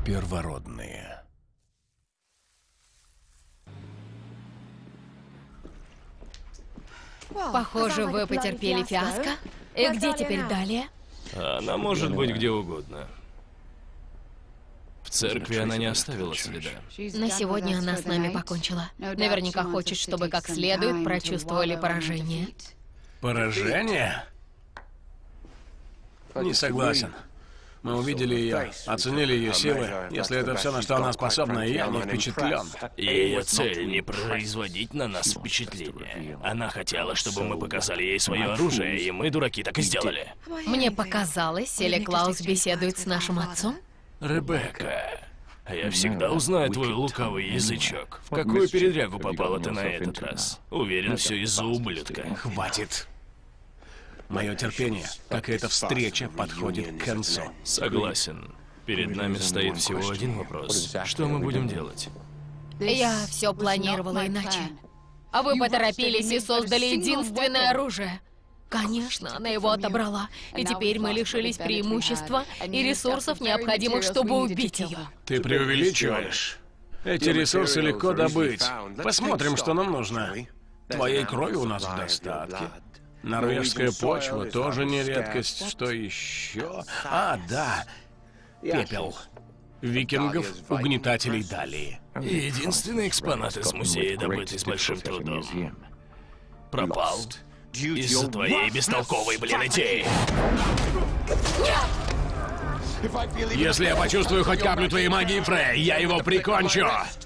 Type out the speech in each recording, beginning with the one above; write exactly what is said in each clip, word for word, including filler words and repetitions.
Первородные. Похоже, вы потерпели фиаско. И где теперь Далия? Она может быть где угодно. В церкви она не оставила следа. На сегодня она с нами покончила. Наверняка хочет, чтобы как следует прочувствовали поражение. Поражение? Не согласен. Мы увидели ее, оценили ее силы. Если это все, на что она способна, я не впечатлен. Ее цель не производить на нас впечатление. Она хотела, чтобы мы показали ей свое оружие, и мы, дураки, так и сделали. Мне показалось, или Клаус беседует с нашим отцом? Ребекка, я всегда узнаю твой лукавый язычок. В какую передрягу попала ты на этот раз? Уверен, все из-за ублюдка. Хватит. Мое терпение, как и эта встреча, подходит к концу. Согласен. Перед нами стоит всего один вопрос. Что мы будем делать? Я все планировала иначе. А вы поторопились и создали единственное оружие. Конечно, она его отобрала. И теперь мы лишились преимущества и ресурсов, необходимых, чтобы убить ее. Ты преувеличиваешь. Эти ресурсы легко добыть. Посмотрим, что нам нужно. Твоей крови у нас в достатке. Норвежская почва тоже не редкость. Что еще? А, да. Пепел. Викингов, угнетателей Далии. Единственный экспонат из музея, добытый с большим трудом, пропал из-за твоей бестолковой, блин, идеи. Если я почувствую хоть каплю твоей магии, Фрей, я его прикончу.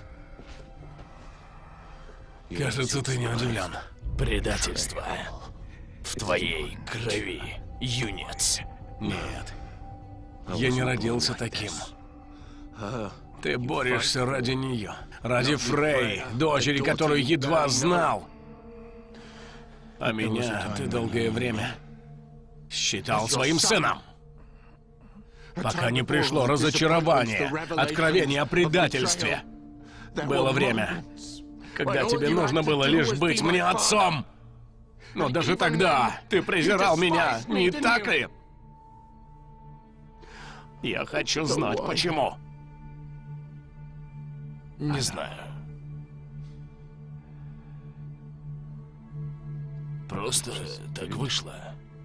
Кажется, ты не удивлен. Предательство в твоей крови, юнец. Нет. Я не родился таким. Ты борешься ради нее. Ради Фрей, дочери, которую едва знал. А меня ты долгое время считал своим сыном. Пока не пришло разочарование, откровение о предательстве. Было время, когда тебе нужно было лишь быть мне отцом. Но даже тогда ты презирал меня, не так ли? Я хочу знать, почему. Не знаю. Просто так вышло.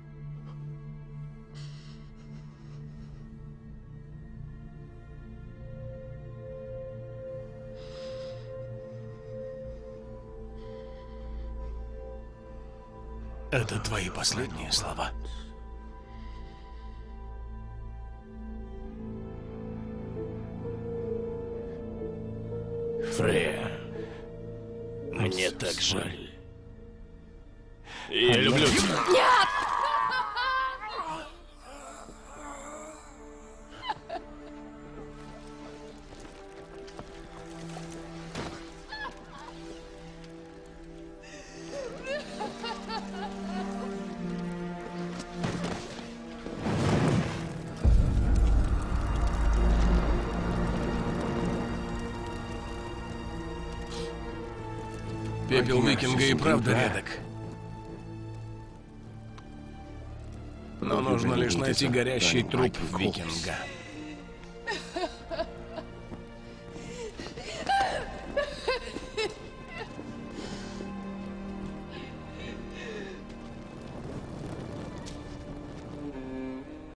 Это твои последние слова. Фрея, мне так жаль. Я люблю тебя. Нет! Пепел викинга и правда редок. Но нужно лишь найти горящий труп викинга.